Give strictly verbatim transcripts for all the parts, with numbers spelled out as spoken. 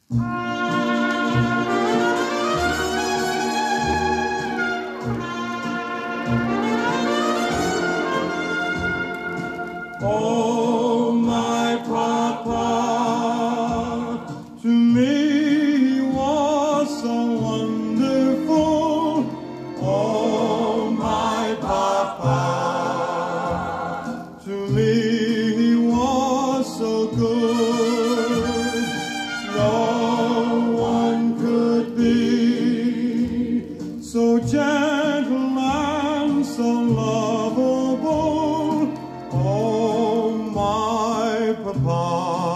Oh, my papa, to me he was so wonderful. Oh, my papa, to me he was so good. No one could be so gentle and so lovable. Oh, my papa,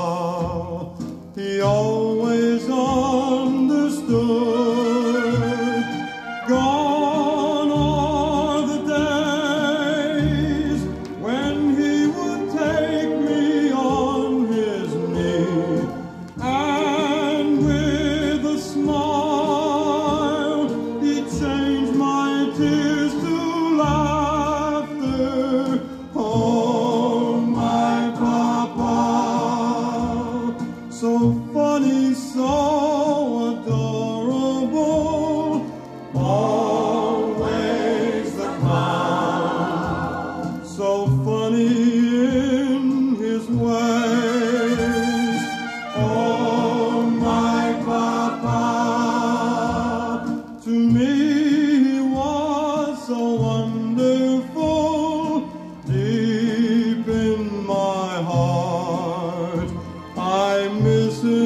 he always understood. Gone are the days when he would take me on his knee, and with a smile he'd change my tears to laughter. Oh, my papa, so funny, so adorable, always the clown, so funny in his ways. Oh, my papa, to me he was so wonderful. Deep in my heart, I miss him.